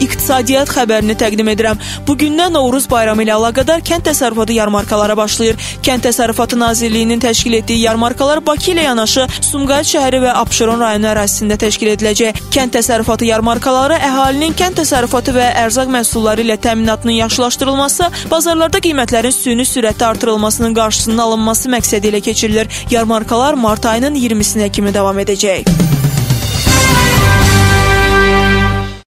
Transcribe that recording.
İqtisadiyyat xəbərini təqdim edirəm. Bugündən Novruz bayramı ilə əlaqədar kənd təsərrüfatı yarmarkaları başlayır. Kənd Təsərrüfatı Nazirliyinin təşkil etdiyi yarmarkalar Bakı ilə yanaşı Sumqayıt şəhəri və Abşeron rayonu ərazisində təşkil ediləcək. Kənd təsərrüfatı yarmarkaları əhalinin kənd təsərrüfatı və ərzaq məhsulları ilə təminatının yaxşılaşdırılması, bazarlarda qiymətlərin süni sürətdə artırılmasının qarşısının alınması məqsədi ilə keçirilir. Yarmarkalar mart ayının 20-sinə kimi davam edəcək.